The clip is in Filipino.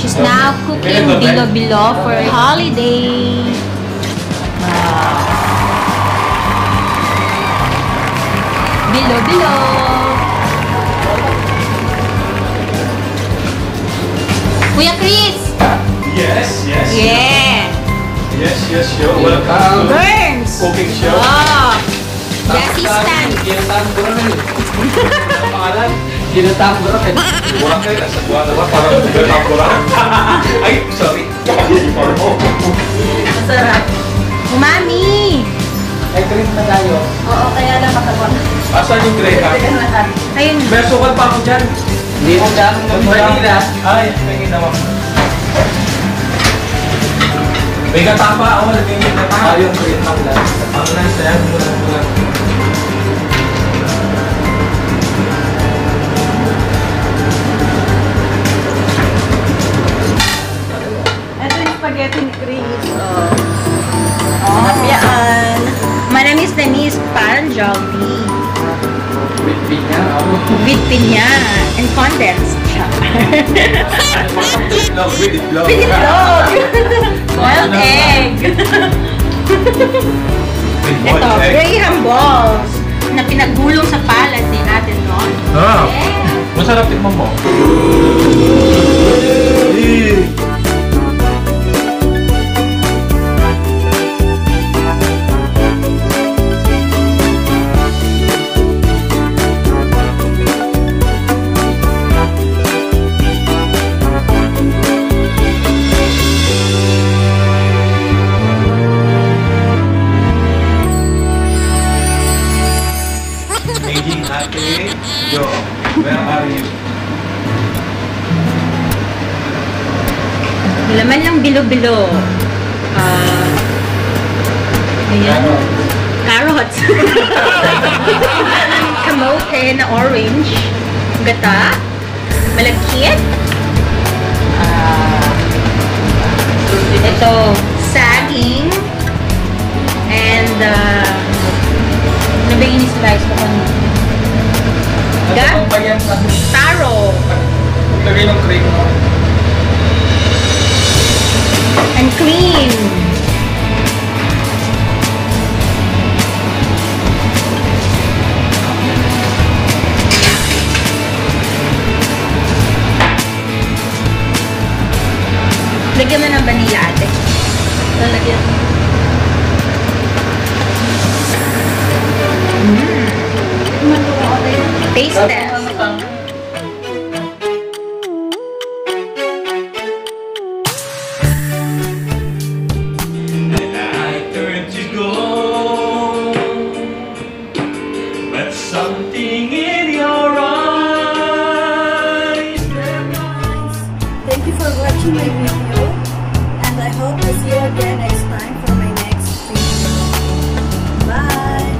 She's now cooking bilo-bilo for holiday. Wow. Bilo-bilo. Kuya Chris! Yes, yes. Yeah! Yes, show. Welcome. Burns! Cooking show. Oh! The assistant. Pangalan? Ginatambura. Buwan kayo. Nasa buwan naman. Parang ginatambura. Ay, sorry. Masarap. Umami! Ay, drink na tayo. Oo, kaya lang makagawa. Asan yung tray ka? Ayun. May sukat pa ako dyan. Hindi mo dyan. Manila. Ay, tingin naman. May katapa ako. Nagingin na pa. Yung drink lang lang. Ang nice. Ayan. Bulan. Ito yung spaghetti ni Chris. Oh, yan. My name is Denise Panjali. With pinya. With pinya and condensed. With it love. With itlog. Boiled egg. Ito, Graham balls na pinagulong sa palad ni Ate Ron. Ah. Yeah. Masarap tikman mo. Aging Ate Jo, where are you? Laman ng bilo-bilo. Ayan. Carrots. Kamote na orange. Gata. Malagkit. Ito, saging. And, ano ba yung slice ko kanina? Taro. Lagay ng cream. And cream. Lagyan mo ng vanilla, ate. Lalagyan. Taste test. And I turned to go, but something in your eyes. Thank you for watching my video, and I hope to see you again next time for my next video. Bye!